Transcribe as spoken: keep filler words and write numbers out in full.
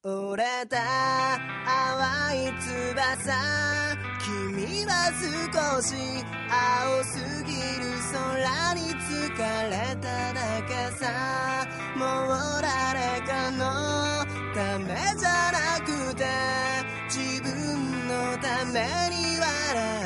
折れた淡い翼、君は少し青すぎる空に疲れただけさ。もう誰かのためじゃなくて自分のために笑